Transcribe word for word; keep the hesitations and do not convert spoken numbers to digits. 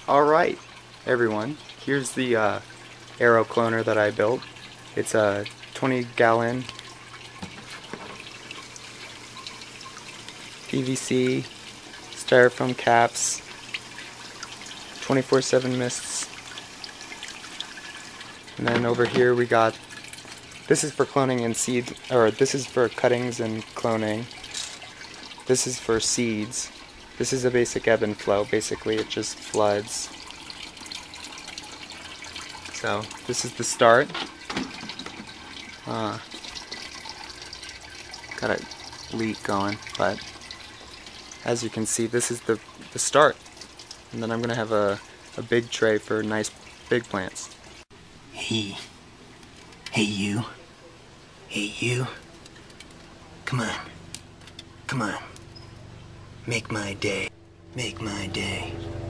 Alright, everyone, here's the uh, Aero cloner that I built. It's a twenty gallon P V C styrofoam caps, twenty-four seven mists, and then over here we got, this is for cloning and seed, or this is for cuttings and cloning. This is for seeds. This is a basic ebb and flow. Basically it just floods. So this is the start. Uh, got a leak going, but as you can see, this is the, the start. And then I'm going to have a, a big tray for nice big plants. Hey. Hey you. Hey you. Come on. Come on. Make my day. Make my day.